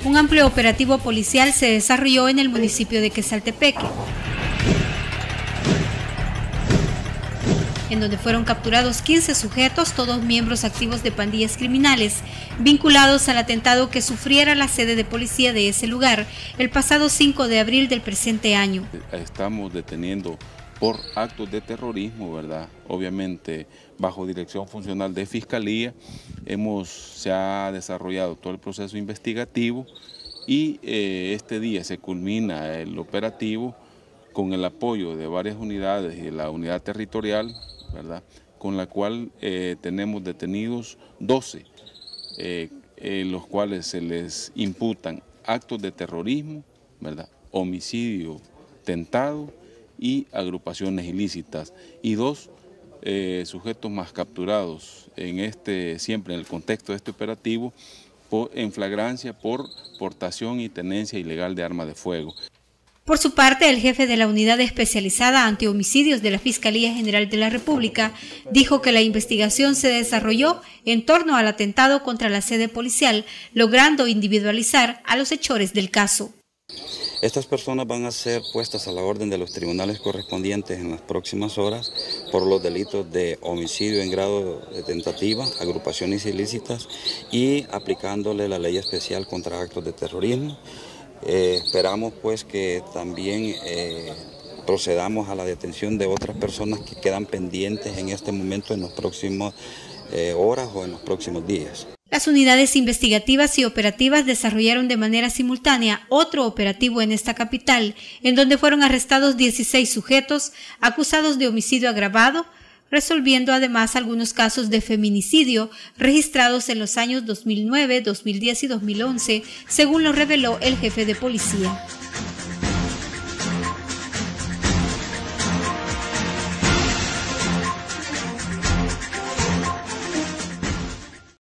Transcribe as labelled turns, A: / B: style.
A: Un amplio operativo policial se desarrolló en el municipio de Quezaltepeque, en donde fueron capturados 15 sujetos, todos miembros activos de pandillas criminales, vinculados al atentado que sufriera la sede de policía de ese lugar el pasado 5 de abril del presente año.
B: Estamos deteniendo por actos de terrorismo, ¿verdad? Obviamente bajo dirección funcional de Fiscalía, se ha desarrollado todo el proceso investigativo y este día se culmina el operativo con el apoyo de varias unidades y de la unidad territorial, ¿verdad?, con la cual tenemos detenidos 12, los cuales se les imputan actos de terrorismo, ¿verdad?, homicidio tentado y agrupaciones ilícitas, y 2 sujetos más capturados siempre en el contexto de este operativo en flagrancia por portación y tenencia ilegal de arma de fuego.
A: Por su parte, el jefe de la Unidad Especializada Antihomicidios de la Fiscalía General de la República dijo que la investigación se desarrolló en torno al atentado contra la sede policial, logrando individualizar a los hechores del caso.
C: Estas personas van a ser puestas a la orden de los tribunales correspondientes en las próximas horas por los delitos de homicidio en grado de tentativa, agrupaciones ilícitas y aplicándole la ley especial contra actos de terrorismo. Esperamos pues que también procedamos a la detención de otras personas que quedan pendientes en este momento en las próximas horas o en los próximos días.
A: Las unidades investigativas y operativas desarrollaron de manera simultánea otro operativo en esta capital, en donde fueron arrestados 16 sujetos acusados de homicidio agravado, resolviendo además algunos casos de feminicidio registrados en los años 2009, 2010 y 2011, según lo reveló el jefe de policía.